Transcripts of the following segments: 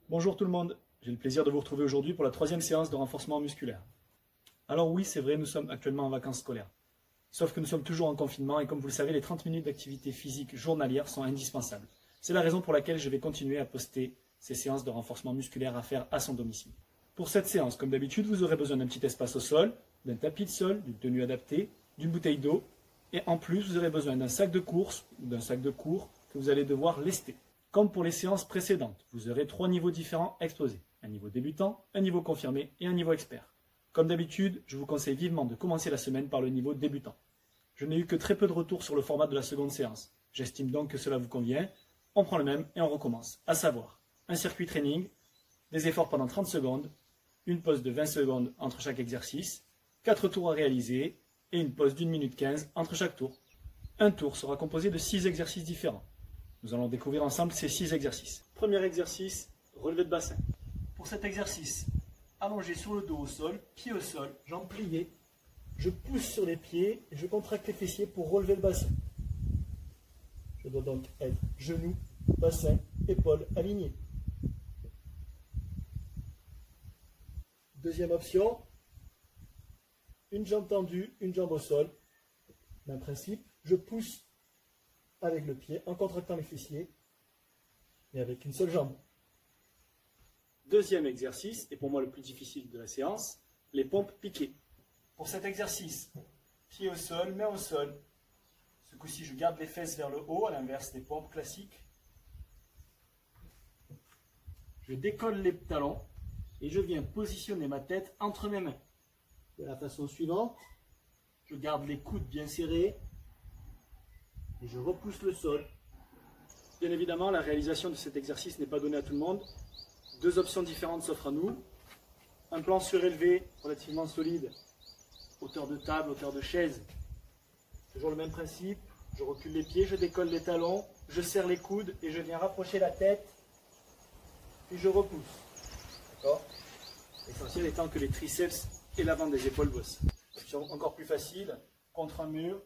Bonjour tout le monde, j'ai le plaisir de vous retrouver aujourd'hui pour la troisième séance de renforcement musculaire. Alors oui, c'est vrai, nous sommes actuellement en vacances scolaires. Sauf que nous sommes toujours en confinement et comme vous le savez, les 30 minutes d'activité physique journalière sont indispensables. C'est la raison pour laquelle je vais continuer à poster ces séances de renforcement musculaire à faire à son domicile. Pour cette séance, comme d'habitude, vous aurez besoin d'un petit espace au sol, d'un tapis de sol, d'une tenue adaptée, d'une bouteille d'eau et en plus, vous aurez besoin d'un sac de course ou d'un sac de cours que vous allez devoir lester. Comme pour les séances précédentes, vous aurez 3 niveaux différents exposés. Un niveau débutant, un niveau confirmé et un niveau expert. Comme d'habitude, je vous conseille vivement de commencer la semaine par le niveau débutant. Je n'ai eu que très peu de retours sur le format de la seconde séance. J'estime donc que cela vous convient. On prend le même et on recommence. À savoir, un circuit training, des efforts pendant 30 secondes, une pause de 20 secondes entre chaque exercice, 4 tours à réaliser et une pause d'1 minute 15 entre chaque tour. Un tour sera composé de 6 exercices différents. Nous allons découvrir ensemble ces 6 exercices. Premier exercice, relevé de bassin. Pour cet exercice, allongé sur le dos au sol, pied au sol, jambes pliées, je pousse sur les pieds et je contracte les fessiers pour relever le bassin. Je dois donc être genoux, bassin, épaules alignées. Deuxième option, une jambe tendue, une jambe au sol. Même principe, je pousse avec le pied en contractant les fessiers et avec une seule jambe. Deuxième exercice, et pour moi le plus difficile de la séance, les pompes piquées. Pour cet exercice, pied au sol, main au sol. Ce coup-ci, je garde les fesses vers le haut, à l'inverse des pompes classiques. Je décolle les talons et je viens positionner ma tête entre mes mains. De la façon suivante, je garde les coudes bien serrés et je repousse le sol. Bien évidemment, la réalisation de cet exercice n'est pas donnée à tout le monde. 2 options différentes s'offrent à nous. Un plan surélevé relativement solide, hauteur de table, hauteur de chaise. Toujours le même principe, je recule les pieds, je décolle les talons, je serre les coudes et je viens rapprocher la tête, puis je repousse. D'accord ? L'essentiel étant que les triceps et l'avant des épaules bossent. Option encore plus facile, contre un mur.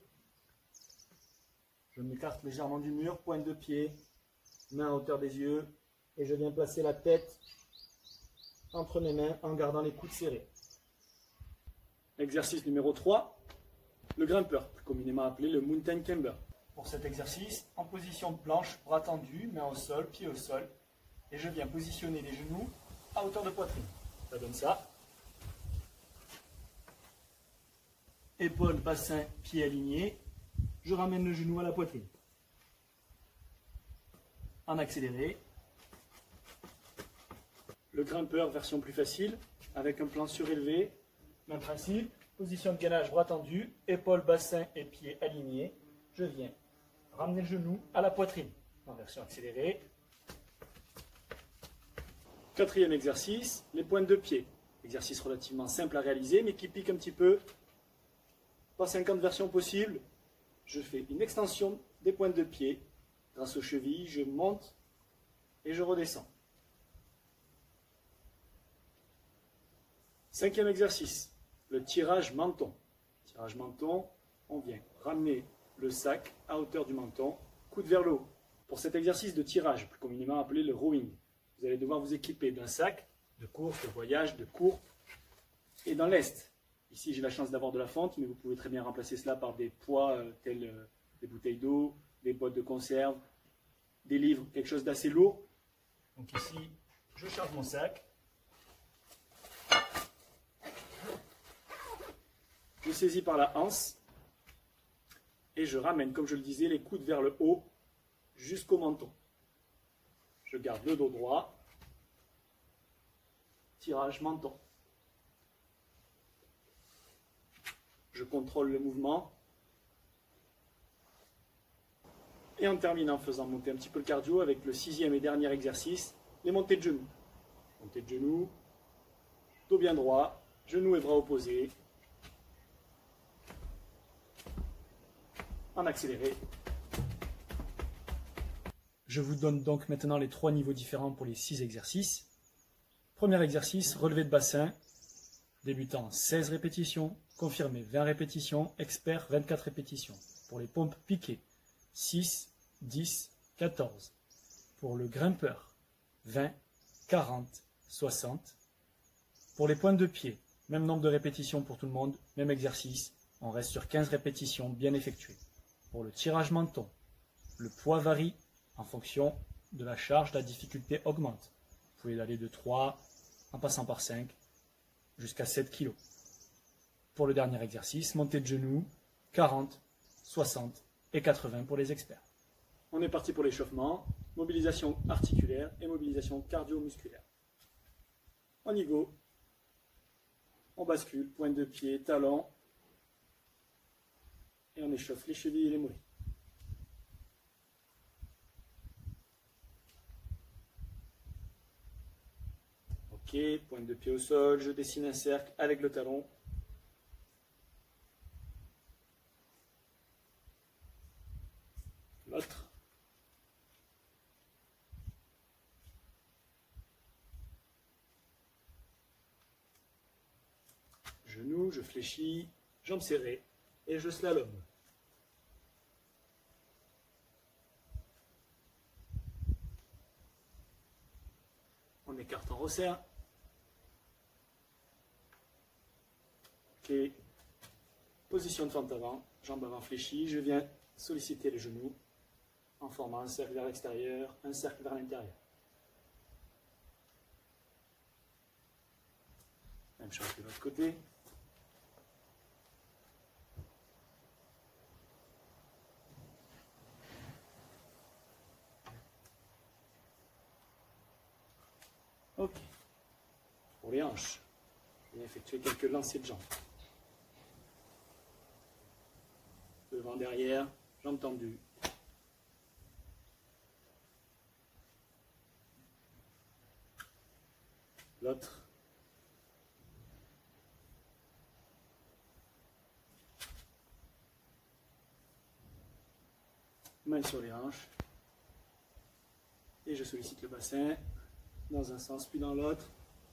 Je m'écarte légèrement du mur, pointe de pied, main à hauteur des yeux, et je viens placer la tête entre mes mains en gardant les coudes serrés. Exercice numéro 3, le grimpeur, plus communément appelé le mountain climber. Pour cet exercice, en position planche, bras tendus, main au sol, pied au sol, et je viens positionner les genoux à hauteur de poitrine. Ça donne ça. Épaules, bassin, pieds alignés. Je ramène le genou à la poitrine. En accéléré. Le grimpeur, version plus facile, avec un plan surélevé. Même principe, position de gainage, bras tendu, épaules, bassin et pieds alignés. Je viens ramener le genou à la poitrine. En version accélérée. Quatrième exercice, les pointes de pied. Exercice relativement simple à réaliser, mais qui pique un petit peu. Pas 50 versions possibles. Je fais une extension des pointes de pied. Grâce aux chevilles, je monte et je redescends. Cinquième exercice, le tirage menton. Tirage menton, on vient ramener le sac à hauteur du menton, coude vers le haut. Pour cet exercice de tirage, plus communément appelé le rowing, vous allez devoir vous équiper d'un sac de course, de voyage, de cours et d'un lest. Ici, j'ai la chance d'avoir de la fonte, mais vous pouvez très bien remplacer cela par des poids tels des bouteilles d'eau, des boîtes de conserve, des livres, quelque chose d'assez lourd. Donc ici, je charge mon sac. Je saisis par la anse et je ramène, comme je le disais, les coudes vers le haut jusqu'au menton. Je garde le dos droit. Tirage menton. Je contrôle le mouvement. Et on termine en faisant monter un petit peu le cardio avec le 6e et dernier exercice, les montées de genoux. Montée de genoux, dos bien droit, genoux et bras opposés. En accéléré. Je vous donne donc maintenant les 3 niveaux différents pour les 6 exercices. Premier exercice, relevé de bassin. Débutant 16 répétitions, confirmé 20 répétitions, expert 24 répétitions. Pour les pompes piquées, 6, 10, 14. Pour le grimpeur, 20, 40, 60. Pour les pointes de pied, même nombre de répétitions pour tout le monde, même exercice, on reste sur 15 répétitions bien effectuées. Pour le tirage menton, le poids varie en fonction de la charge, la difficulté augmente. Vous pouvez aller de 3 en passant par 5 jusqu'à 7 kg. Pour le dernier exercice, montée de genoux, 40, 60 et 80 pour les experts. On est parti pour l'échauffement, mobilisation articulaire et mobilisation cardio-musculaire. On y go. On bascule, pointe de pied, talon. Et on échauffe les chevilles et les mollets. Ok, pointe de pied au sol, je dessine un cercle avec le talon. L'autre. Genoux, je fléchis, jambes serrées et je slalom. On écarte, on resserre. Ok. Position de fente avant, jambes avant fléchies. Je viens solliciter les genoux en formant un cercle vers l'extérieur, un cercle vers l'intérieur. Même chose de l'autre côté. Ok. Pour les hanches, je vais effectuer quelques lancers de jambes. Devant, derrière, jambes tendues. L'autre. Main sur les hanches. Et je sollicite le bassin dans un sens puis dans l'autre.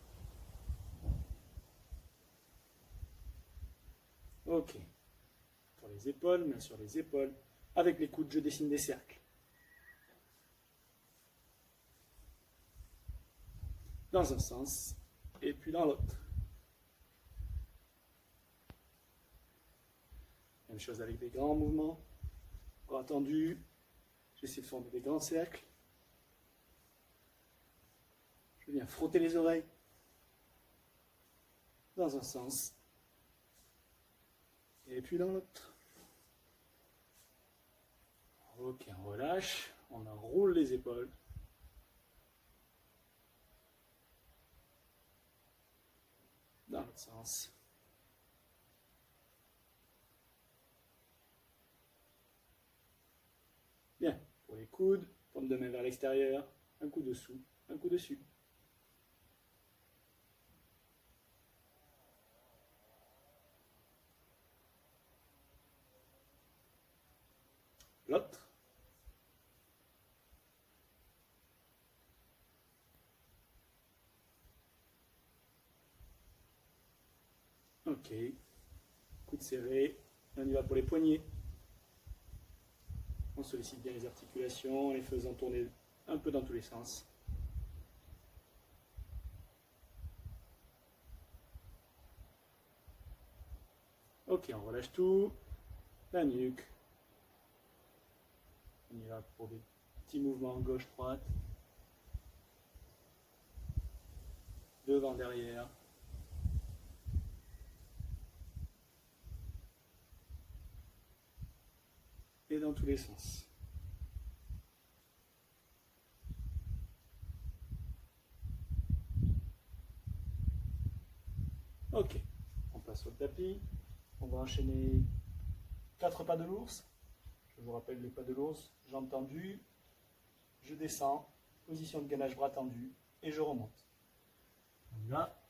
Ok. Pour les épaules, main sur les épaules. Avec les coudes, je dessine des cercles. Dans un sens et puis dans l'autre. Même chose avec des grands mouvements. Bras tendus. J'essaie de former des grands cercles. Je viens frotter les oreilles. Dans un sens. Et puis dans l'autre. Ok, on relâche. On enroule les épaules. Dans l'autre sens. Bien. Pour les coudes, paume de main vers l'extérieur. Un coup dessous, un coup dessus. L'autre. Ok. Coude serré. On y va pour les poignets. On sollicite bien les articulations en les faisant tourner un peu dans tous les sens. Ok, on relâche tout. La nuque. On y va pour des petits mouvements gauche-droite. Devant, derrière. Et dans tous les sens. Ok, on passe au tapis. On va enchaîner 4 pas de l'ours. Je vous rappelle les pas de l'ours. Jambes tendues. Je descends. Position de gainage bras tendu. Et je remonte. On y va.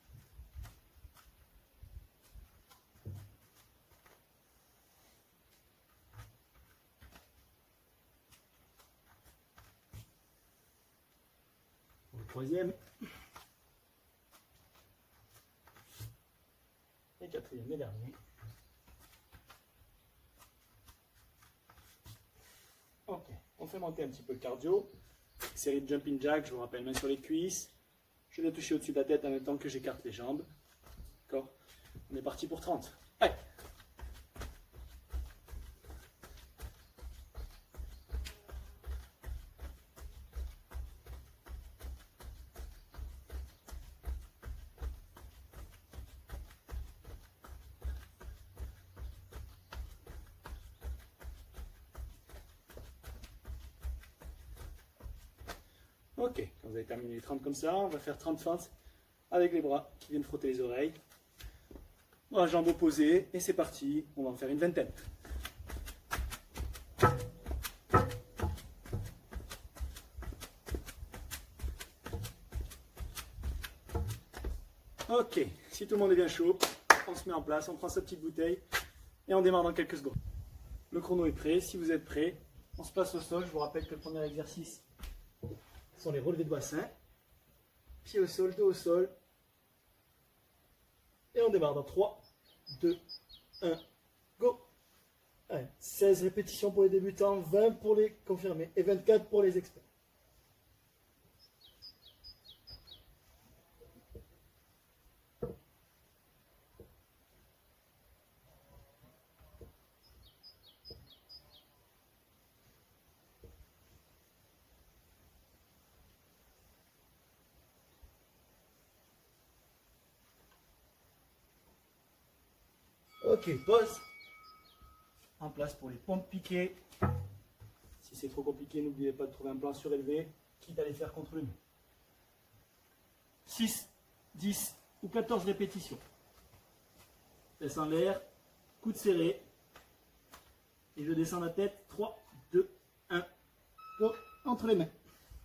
Pour le troisième. Et quatrième et dernier. Ok, on fait monter un petit peu le cardio. Série de jumping jack, je vous rappelle, main sur les cuisses. Je viens toucher au-dessus de la tête en même temps que j'écarte les jambes. D'accord? On est parti pour 30. Allez! Ok, quand vous avez terminé les 30 comme ça, on va faire 30 feintes avec les bras qui viennent frotter les oreilles. Voilà, jambes opposées, et c'est parti, on va en faire une vingtaine. Ok, si tout le monde est bien chaud, on se met en place, on prend sa petite bouteille et on démarre dans quelques secondes. Le chrono est prêt, si vous êtes prêts, on se place au sol. Je vous rappelle que le premier exercice sont les relevés de bassin. Pied au sol, dos au sol. Et on démarre dans 3, 2, 1, go! Allez, 16 répétitions pour les débutants, 20 pour les confirmés et 24 pour les experts. Ok, pause. En place pour les pompes piquées. Si c'est trop compliqué, n'oubliez pas de trouver un plan surélevé, quitte à les faire contre le mur. 6, 10 ou 14 répétitions. Laisse en l'air, coude serré. Et je descends la tête. 3, 2, 1. Go, entre les mains.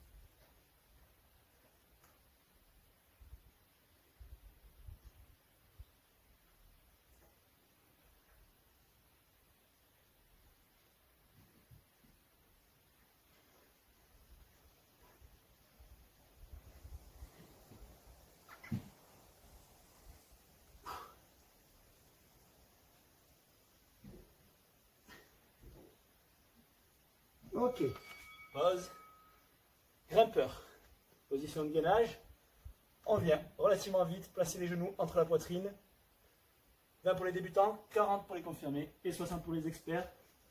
Ok, pause, grimpeur, position de gainage, on vient relativement vite, placer les genoux entre la poitrine, 20 pour les débutants, 40 pour les confirmés et 60 pour les experts,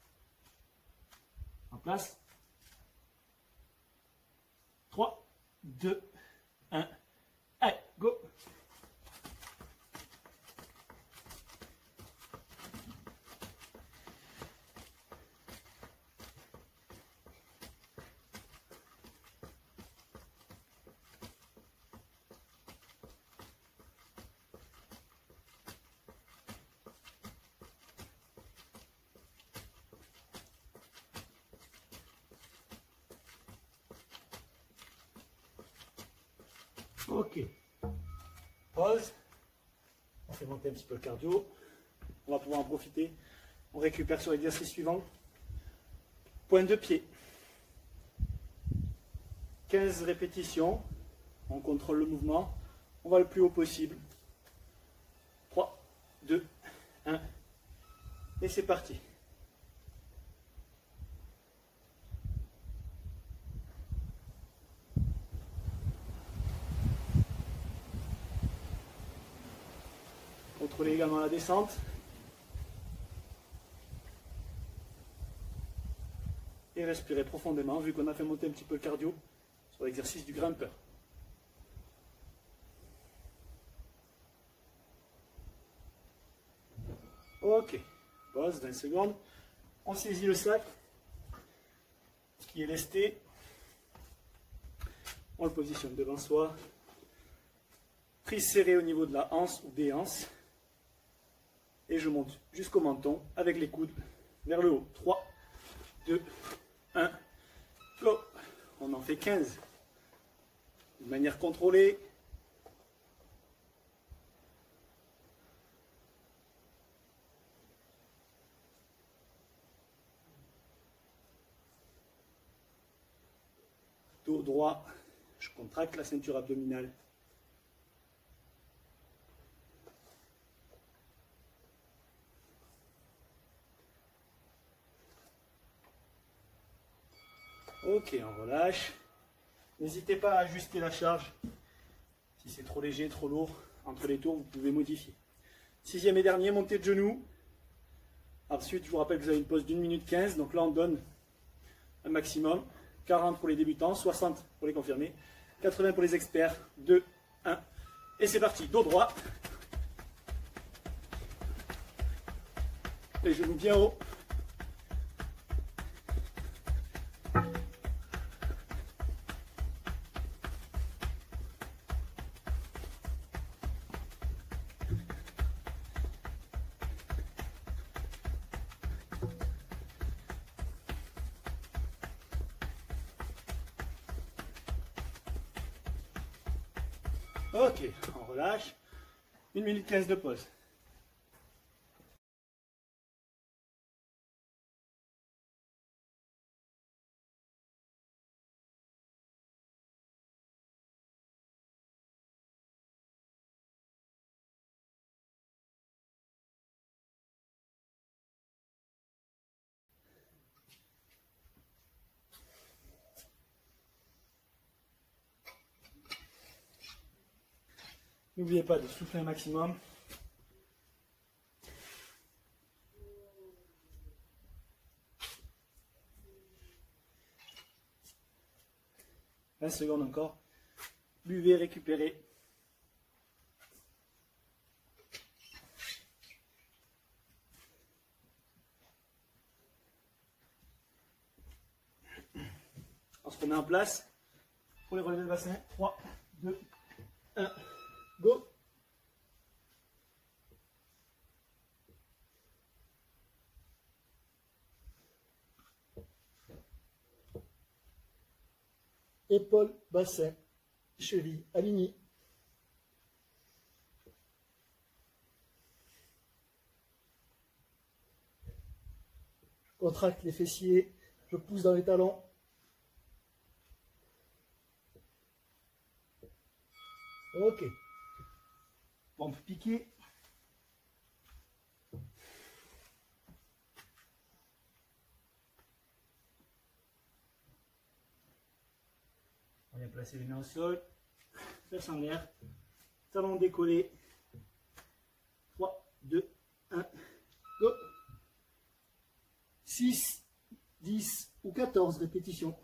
en place, 3, 2, 1, allez, go! Ok, pause, on fait monter un petit peu le cardio, on va pouvoir en profiter, on récupère sur l'exercice suivant, pointe de pied, 15 répétitions, on contrôle le mouvement, on va le plus haut possible, 3, 2, 1, et c'est parti. Contrôlez également la descente. Et respirez profondément, vu qu'on a fait monter un petit peu le cardio sur l'exercice du grimpeur. Ok, pause, 20 secondes. On saisit le sac qui est lesté. On le positionne devant soi. Prise serrée au niveau de la hanse ou des hanches. Et je monte jusqu'au menton avec les coudes vers le haut. 3, 2, 1, go! On en fait 15. De manière contrôlée. Dos droit, je contracte la ceinture abdominale. Ok, on relâche. N'hésitez pas à ajuster la charge Si c'est trop léger, trop lourd, entre les tours, vous pouvez modifier. 6e et dernier, montée de genoux. Ensuite, je vous rappelle que vous avez une pause d'1 minute 15. Donc là, on donne un maximum. 40 pour les débutants, 60 pour les confirmés, 80 pour les experts. 2, 1. Et c'est parti. Dos droit. Les genoux bien hauts. Ok, on relâche. 1 minute 15 de pause. N'oubliez pas de souffler un maximum. « 20 secondes encore. Buvez, récupérez. On se remet en place pour les relevés de bassin. 3, 2, 1, go! Épaules, bassin, cheville alignées. Je contracte les fessiers, je pousse dans les talons. Ok. Pompe piquée. On vient placer les mains au sol, fesses en l'air, talons décollés. 3, 2, 1, go! 6, 10 ou 14 répétitions.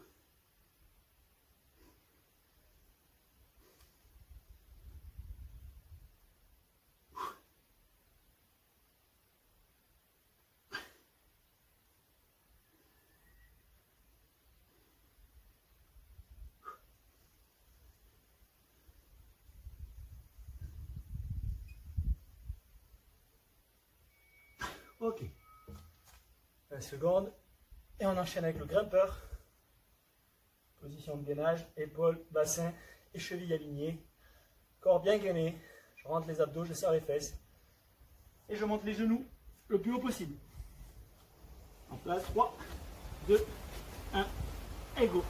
Ok. 20 secondes. Et on enchaîne avec le grimpeur. Position de gainage, épaules, bassin et chevilles alignées. Corps bien gainé. Je rentre les abdos, je serre les fesses. Et je monte les genoux le plus haut possible. En place, 3, 2, 1, et go.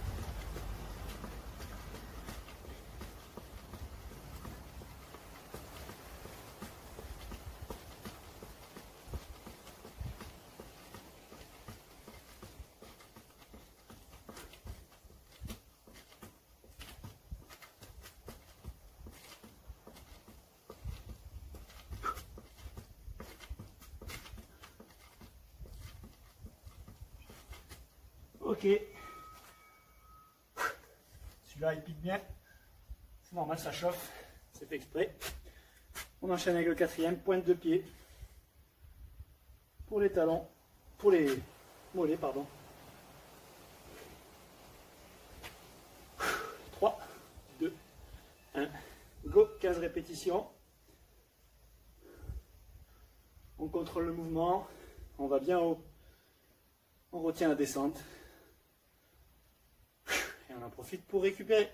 Ok. Celui-là, il pique bien. C'est normal, ça chauffe. C'est fait exprès. On enchaîne avec le 4e, pointe de pied. Pour les talons. Pour les mollets, pardon. 3, 2, 1. Go. 15 répétitions. On contrôle le mouvement. On va bien haut. On retient la descente. Et on en profite pour récupérer.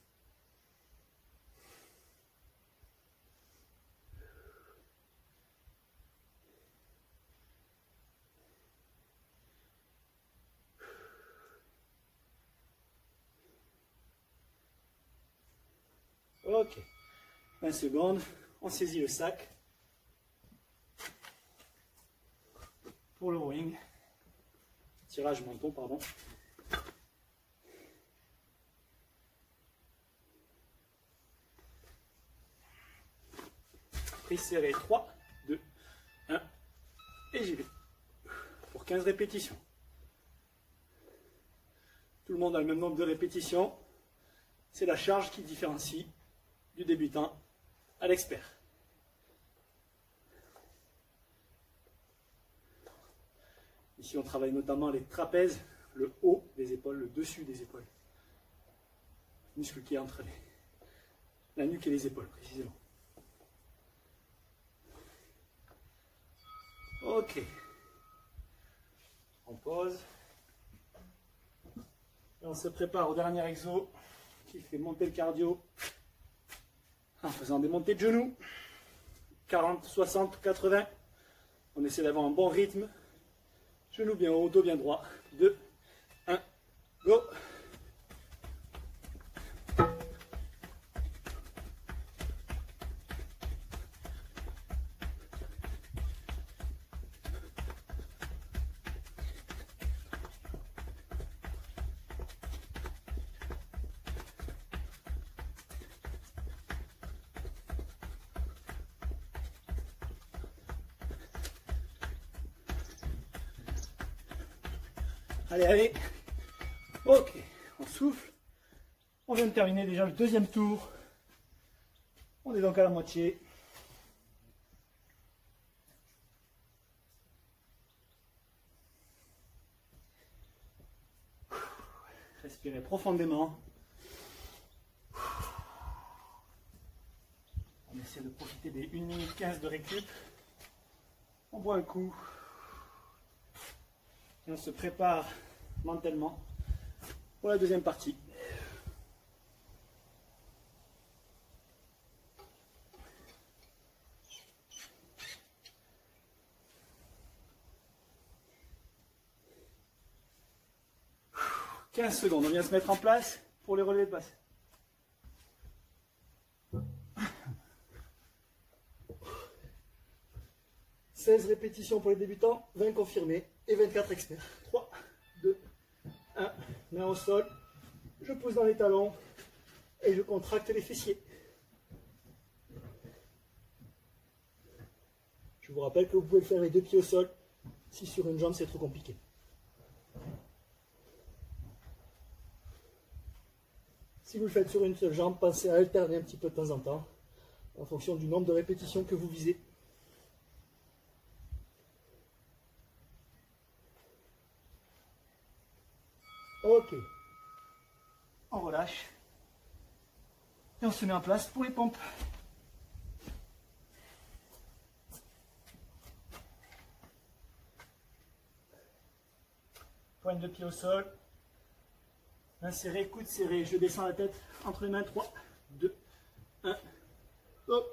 Ok. 20 secondes. On saisit le sac. Pour le rowing. Tirage menton, pardon. Prise serrée. 3, 2, 1. Et j'y vais. Pour 15 répétitions. Tout le monde a le même nombre de répétitions. C'est la charge qui différencie du débutant à l'expert. Ici, on travaille notamment les trapèzes, le haut des épaules, le dessus des épaules. Muscle qui est entre la nuque et les épaules, précisément. Ok. On pose. Et on se prépare au dernier exo qui fait monter le cardio en faisant des montées de genoux. 40, 60, 80. On essaie d'avoir un bon rythme. Genoux bien haut, dos bien droit. 2, 1, go! Allez, allez. Ok, on souffle. On vient de terminer déjà le deuxième tour. On est donc à la moitié. Respirez profondément. On essaie de profiter des 1 minute 15 de récup. On boit un coup. Et on se prépare mentalement pour la deuxième partie. « 15 secondes, on vient se mettre en place pour les relevés de passe. « 16 répétitions pour les débutants, 20 confirmés et 24 experts. 3, 2, 1, main au sol, je pousse dans les talons et je contracte les fessiers. Je vous rappelle que vous pouvez le faire avec 2 pieds au sol si sur une jambe c'est trop compliqué. Si vous le faites sur une seule jambe, pensez à alterner un petit peu de temps en temps en fonction du nombre de répétitions que vous visez. Ok, on relâche et on se met en place pour les pompes. Pointe de pied au sol, main serrée, coude serré, je descends la tête entre les mains, 3, 2, 1, hop.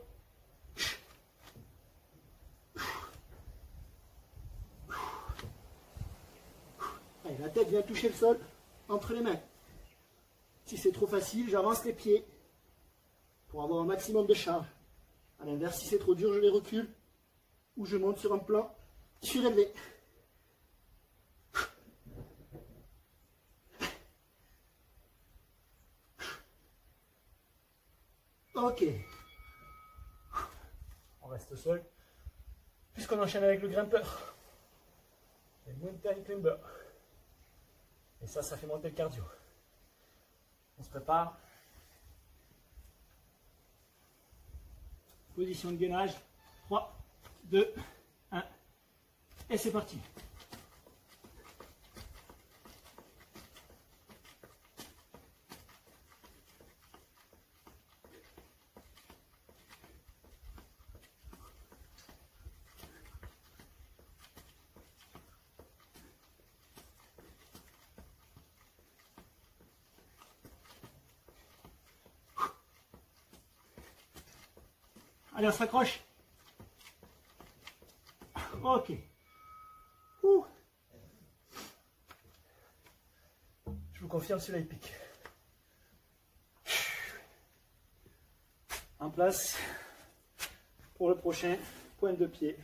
Allez, la tête vient toucher le sol entre les mains. Si c'est trop facile, j'avance les pieds pour avoir un maximum de charge. A l'inverse, si c'est trop dur, je les recule ou je monte sur un plan surélevé. Ok. On reste au sol puisqu'on enchaîne avec le grimpeur. Le mountain climber. Et ça fait monter le cardio. On se prépare. Position de gainage. 3, 2, 1. Et c'est parti. Allez, on s'accroche. Ok. Je vous confirme, celui-là il pique. En place pour le prochain, pointe de pied.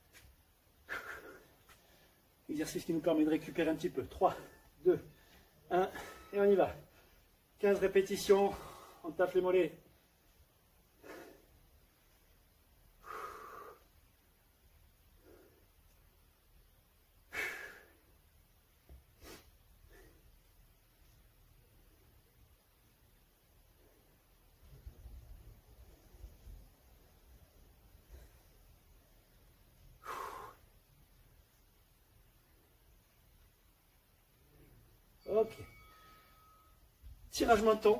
Exercice qui nous permet de récupérer un petit peu. 3, 2, 1, et on y va. 15 répétitions, on tape les mollets. Ok. Tirage menton.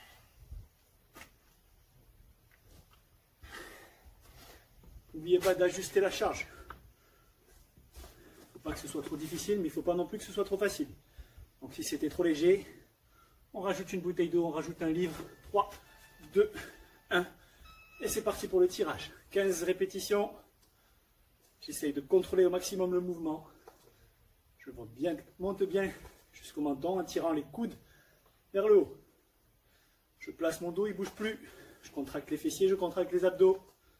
N'oubliez pas d'ajuster la charge. Faut pas que ce soit trop difficile, mais il ne faut pas non plus que ce soit trop facile. Donc si c'était trop léger, on rajoute une bouteille d'eau, on rajoute un livre. 3, 2, 1. Et c'est parti pour le tirage. 15 répétitions. J'essaye de contrôler au maximum le mouvement. Je monte bien jusqu'au menton en tirant les coudes vers le haut. Je place mon dos, il ne bouge plus. Je contracte les fessiers, je contracte les abdos.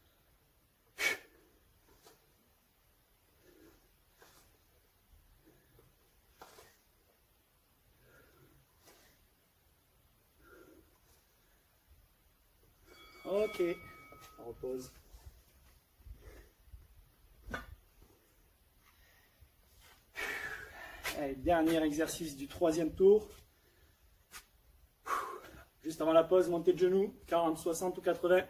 Ok, on repose. Allez, dernier exercice du troisième tour. Juste avant la pause, montée de genoux, 40, 60 ou 80.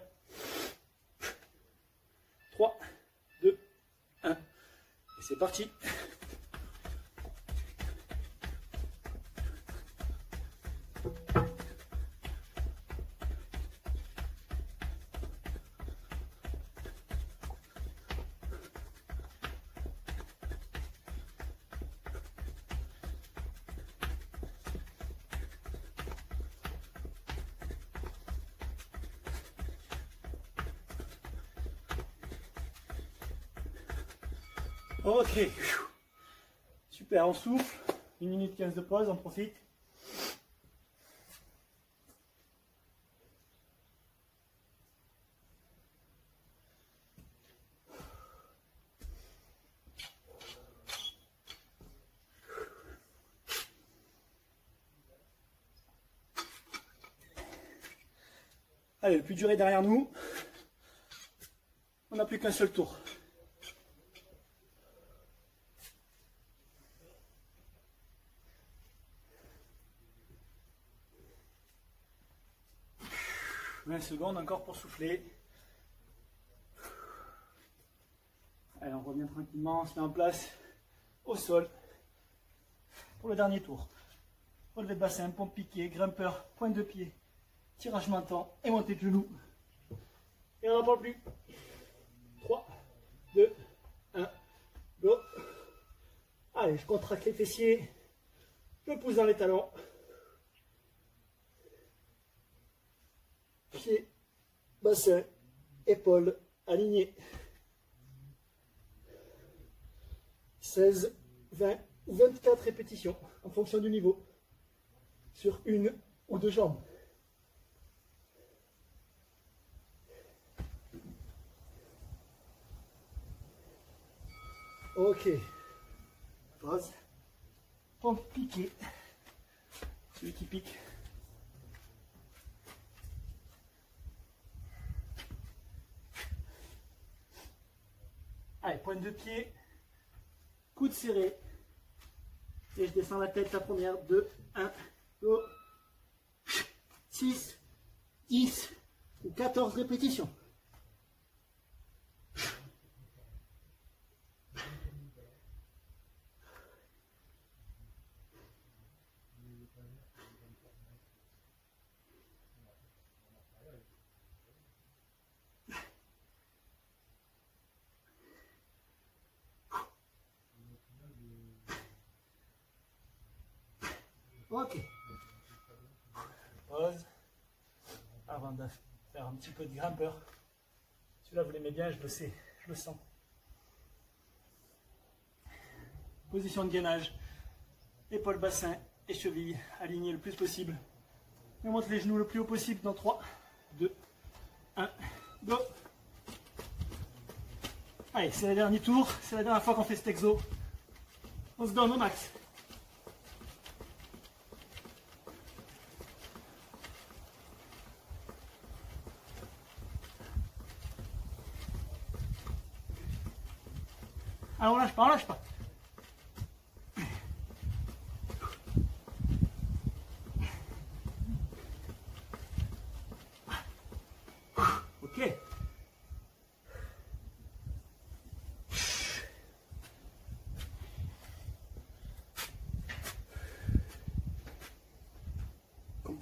3, 2, 1. Et c'est parti. Ok, super, on souffle, 1 minute 15 de pause, on profite. Allez, le plus dur est derrière nous, on n'a plus qu'un seul tour. « 20 secondes encore pour souffler. » Allez, on revient tranquillement, on se met en place au sol pour le dernier tour. Relevé de bassin, pompe piqué, grimpeur, pointe de pied, tirage menton et montée de genoux. Et on n'en parle plus. 3, 2, 1, go. Allez, je contracte les fessiers, je pousse dans les talons. Pieds, bassin, épaules alignées. 16, 20 ou 24 répétitions en fonction du niveau sur une ou deux jambes. Ok. Pause. Pompe piquée. Celui qui pique. Allez, pointe de pied, coude serré, et je descends la tête, la première, 2, 1, go, 6, 10 ou 14 répétitions. Ok. Pause. Avant de faire un petit peu de grimpeur. Celui-là, vous l'aimez bien, je le sais, je le sens. Position de gainage. Épaules, bassin et chevilles alignés le plus possible. On monte les genoux le plus haut possible dans 3, 2, 1, go. Allez, c'est le dernier tour, c'est la dernière fois qu'on fait cet exo. On se donne au max. Ah, on lâche pas, on lâche pas. Ok.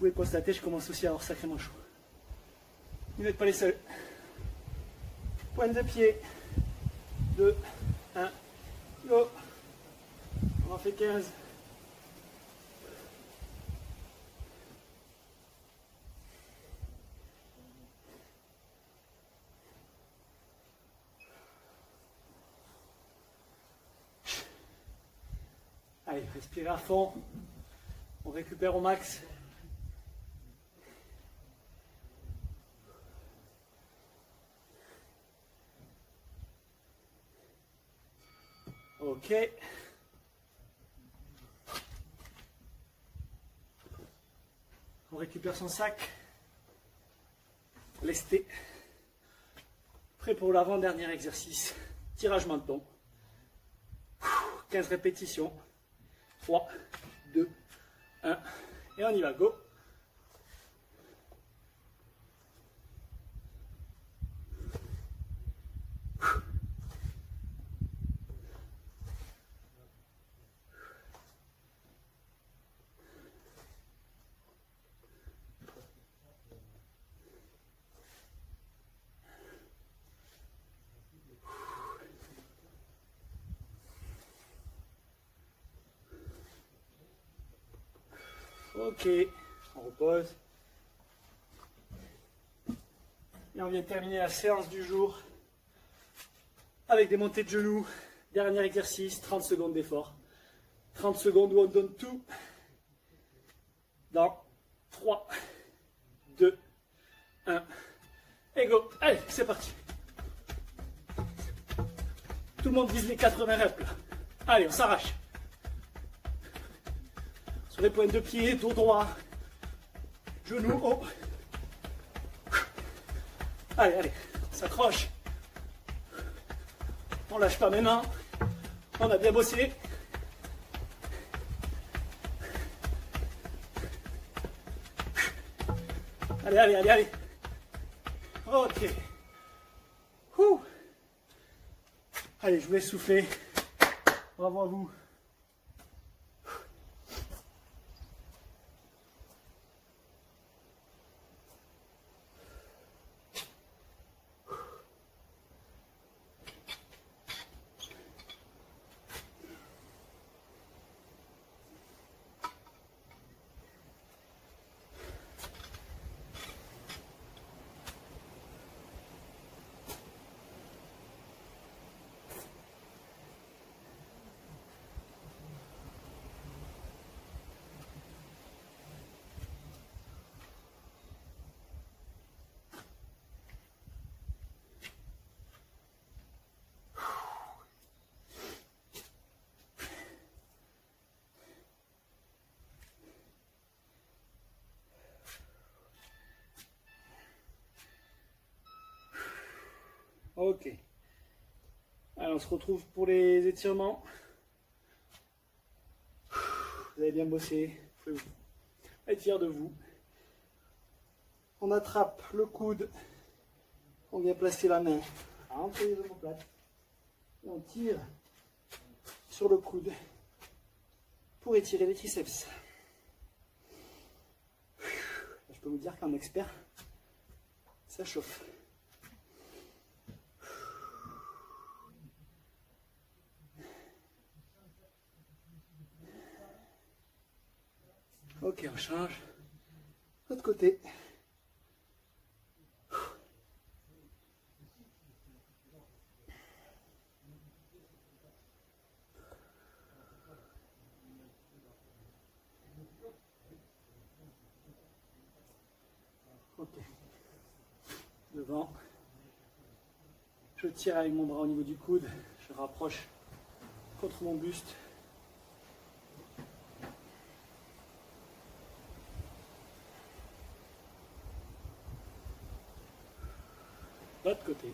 pouvez constater, je commence aussi à avoir sacrément chaud. Vous n'êtes pas les seuls. Pointe de pied. 2, 1, go. On en fait 15. Allez, respirez à fond. On récupère au max. Ok. On récupère son sac. Lesté. Prêt pour l'avant-dernier exercice. Tirage menton. 15 répétitions. 3, 2, 1. Et on y va. Go. Ok, on repose. Et on vient de terminer la séance du jour avec des montées de genoux. Dernier exercice, 30 secondes d'effort. 30 secondes où on donne tout. Dans 3, 2, 1. Et go. Allez, c'est parti. Tout le monde vise les 80 reps là. Allez, on s'arrache. Sur les pointes de pied, dos droit, genou haut. Allez, allez, on s'accroche. On lâche pas maintenant. On a bien bossé. Allez, allez, allez, allez. Ok. Ouh. Allez, je vous laisse souffler. Bravo à vous. Ok. Alors on se retrouve pour les étirements. Vous avez bien bossé. Vous pouvez être fier de vous. On attrape le coude. On vient placer la main entre les omoplates. Et on tire sur le coude pour étirer les triceps. Je peux vous dire qu'un expert, ça chauffe. Ok, on change. L'autre côté. Ok. Devant. Je tire avec mon bras au niveau du coude. Je rapproche contre mon buste. L'autre côté.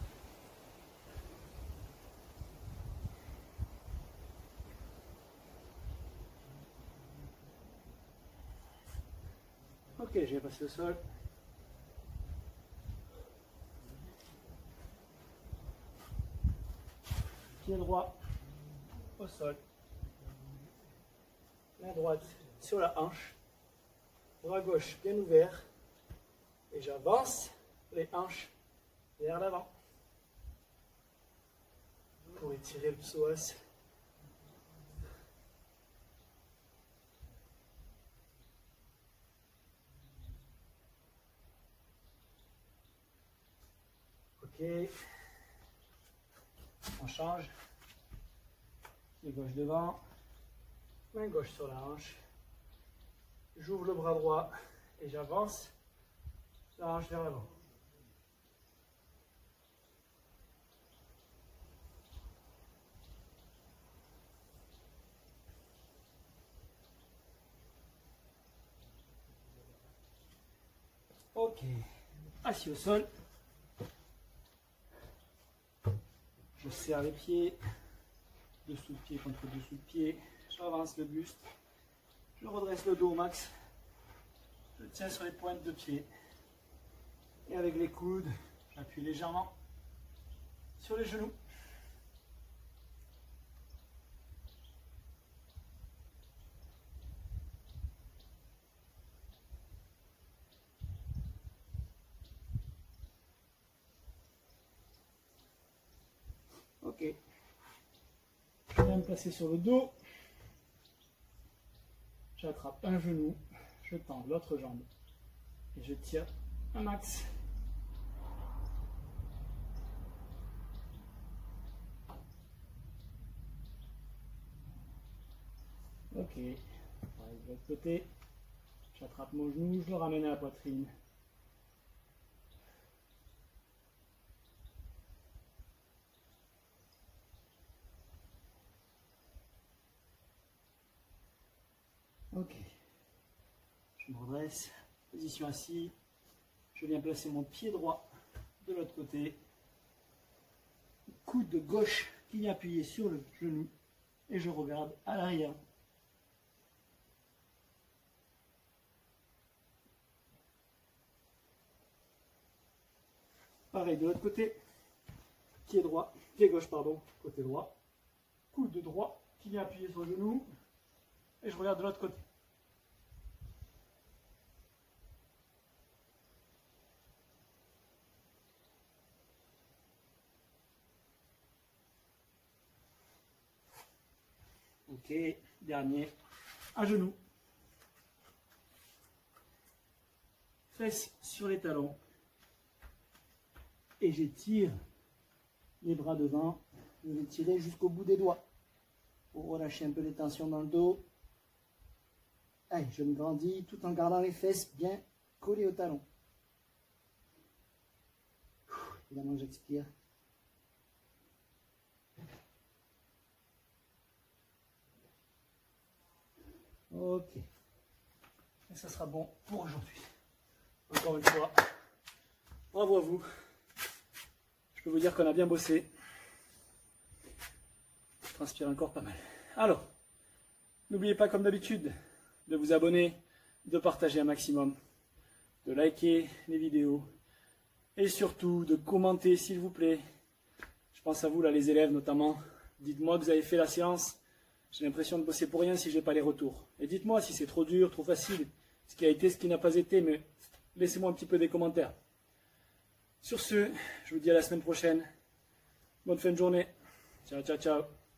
Ok, je vais passer au sol. Pied droit au sol. Main droite sur la hanche. Bras gauche bien ouvert. Et j'avance les hanches vers l'avant. Pour étirer le psoas. Ok. On change. Pied gauche devant. Main gauche sur la hanche. J'ouvre le bras droit et j'avance la hanche vers l'avant. Ok, assis au sol. Je serre les pieds, dessous de pied contre dessous de pied. J'avance le buste. Je redresse le dos au max. Je tiens sur les pointes de pied. Et avec les coudes, j'appuie légèrement sur les genoux. Ok. Je viens me placer sur le dos. J'attrape un genou, je tends l'autre jambe et je tire un max. Ok, pareil de l'autre côté. J'attrape mon genou, je le ramène à la poitrine. Ok, je me redresse, position assise, je viens placer mon pied droit de l'autre côté, coude de gauche qui est appuyé sur le genou et je regarde à l'arrière. Pareil de l'autre côté, pied gauche pardon, côté droit, coude de droit qui vient appuyer sur le genou et je regarde de l'autre côté. Ok, dernier, à genoux. Fesses sur les talons. Et j'étire les bras devant. Je vais tirer jusqu'au bout des doigts. Pour relâcher un peu les tensions dans le dos. Allez, je me grandis tout en gardant les fesses bien collées au talon. Évidemment, j'expire. Ok. Et ça sera bon pour aujourd'hui. Encore une fois, bravo à vous. Je peux vous dire qu'on a bien bossé. Je transpire encore pas mal. Alors, n'oubliez pas comme d'habitude de vous abonner, de partager un maximum, de liker les vidéos et surtout de commenter s'il vous plaît. Je pense à vous là les élèves notamment. Dites-moi que vous avez fait la séance. J'ai l'impression de bosser pour rien si je n'ai pas les retours. Et dites-moi si c'est trop dur, trop facile, ce qui a été, ce qui n'a pas été, mais laissez-moi un petit peu des commentaires. Sur ce, je vous dis à la semaine prochaine. Bonne fin de journée. Ciao, ciao, ciao.